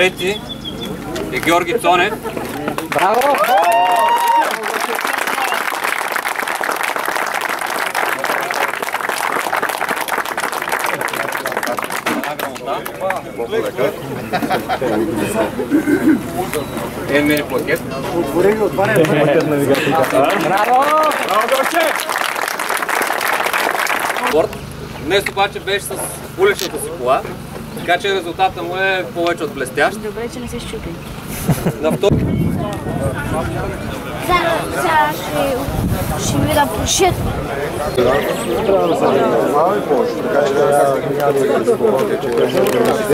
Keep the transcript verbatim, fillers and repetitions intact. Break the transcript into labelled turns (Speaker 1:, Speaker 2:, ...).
Speaker 1: трети е Георги Цонев.
Speaker 2: Браво!
Speaker 1: Един мини плакет.
Speaker 2: Отвори го, отваря плакет на вигатика. Браво! Браво, Георче!
Speaker 1: Днес обаче беше с уличната си кола, така че резултата му е повече от блестящ.
Speaker 3: Добре, че не се щупи.
Speaker 1: На втори...
Speaker 3: Сега ще, ще видя пушет.
Speaker 4: Трябва да се малко повече, така че